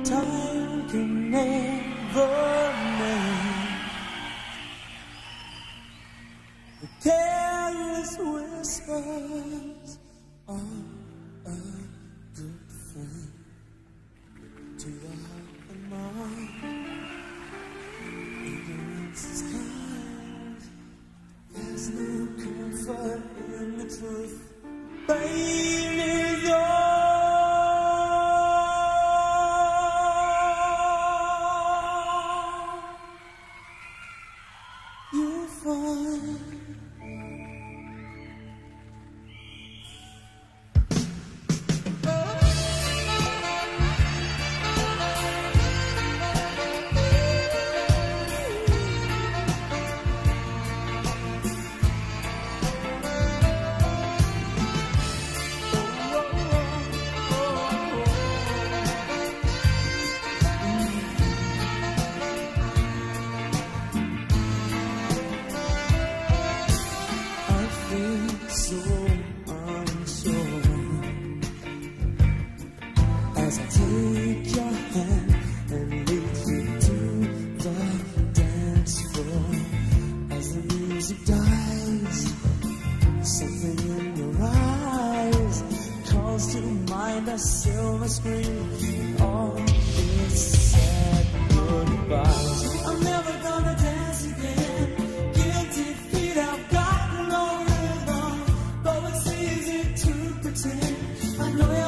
Time can never make the careless whispers of a good friend to the heart and mind. Ignorance is kind. There's no comfort in the truth. Pain is all. You'll find so unsure as I take your hand and lead you to the dance floor. As the music dies, something in your eyes calls to mind a silver screen and all its sad goodbyes. I'm never gonna dance again. Guilty feet, I've got no rhythm, though it's easy to pretend. I know